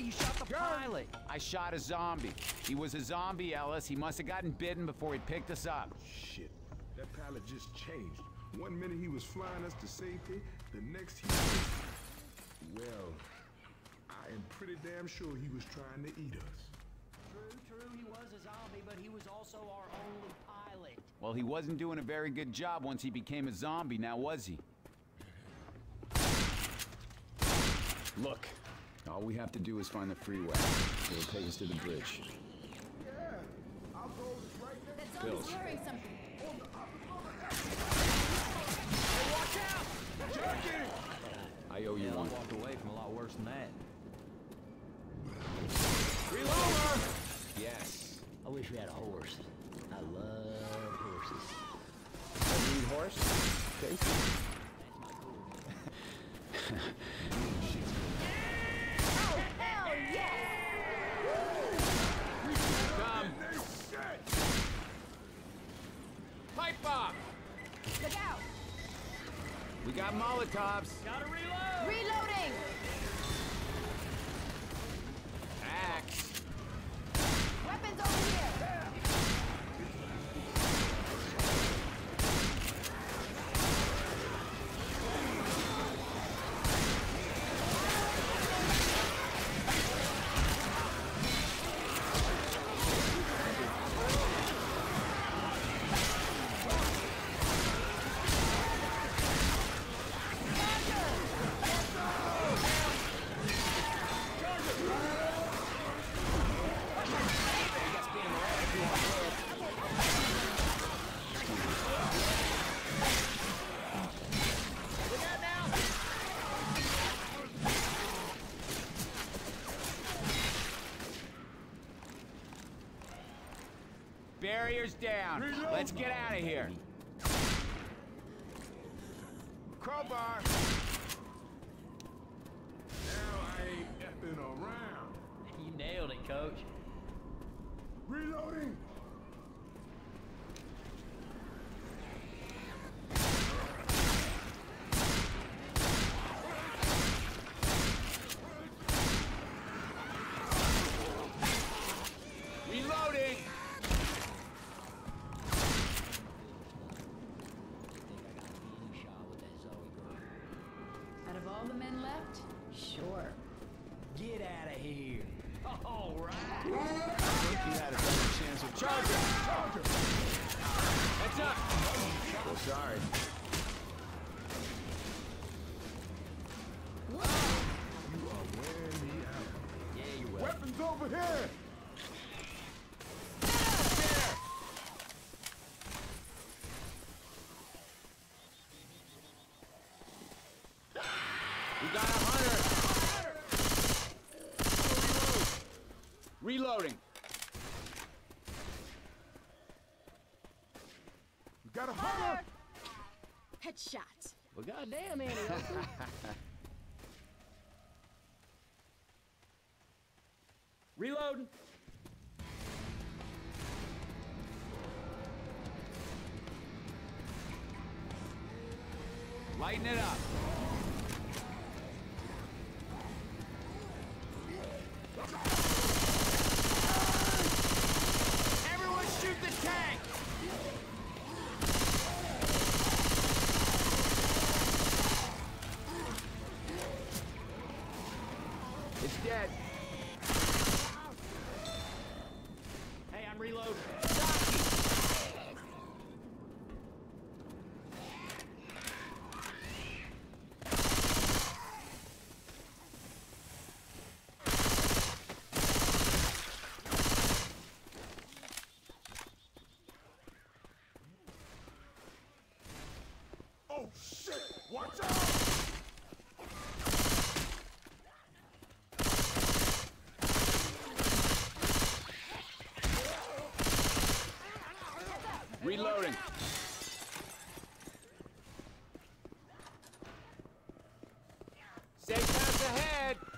you shot the pilot. I shot a zombie. He was a zombie, Ellis. He must have gotten bitten before he picked us up. Shit, that pilot just changed. One minute he was flying us to safety, the next he... Well, I am pretty damn sure he was trying to eat us. True, he was a zombie, but he was also our only pilot. Well, he wasn't doing a very good job once he became a zombie, now was he? Look, all we have to do is find the freeway. It'll take us to the bridge. Yeah, I'll go right next That zombie's carrying something. Hey, watch out! Jackie! I owe you I one. walked away from a lot worse than that. Reloader! Yes. I wish we had a horse. I love horses. A lead horse? Tasty. Oh, hell yes! Come. Pipe bomb! Look out! We got Molotovs. Gotta reload! Reloading! Axe. Weapons over here! Barriers down. Let's get out of here. Crowbar. Now I ain't effing around. You nailed it, Coach. Reloading! Reloading. Out of all the men left, sure. Get out of here. All right. I think you had a better chance of charging. Heads up. Oh, sorry. You are wearing me out. Yeah, you're welcome. Weapons over here! We got a hunter. Reloading. We got a hunter! Headshot. Well, goddamn, Annie. Reloading. Lighten it up. Everyone shoot the tank! It's dead. Hey, I'm reloading. Oh shit! Watch out! Reloading. Safe pass ahead.